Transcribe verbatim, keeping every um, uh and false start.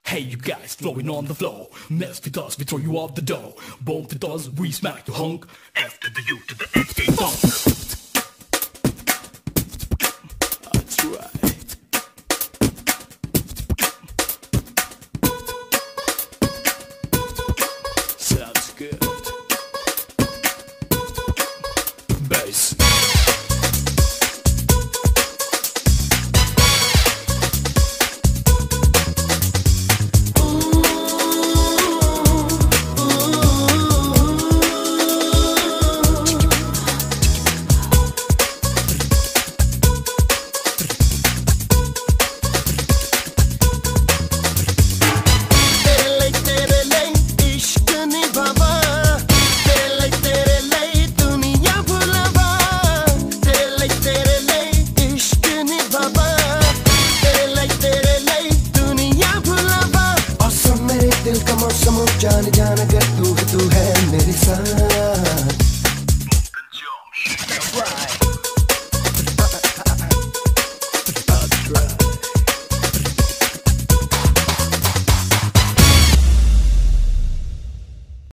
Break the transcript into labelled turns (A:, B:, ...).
A: Hey you guys, flowing on the flow. Mess with us, we throw you off the door. Bump with us, we smack the hunk. F to the U to the F to the funk. That's right. Sounds good. Bass.
B: जान जान अगर तू तू है मेरी सांस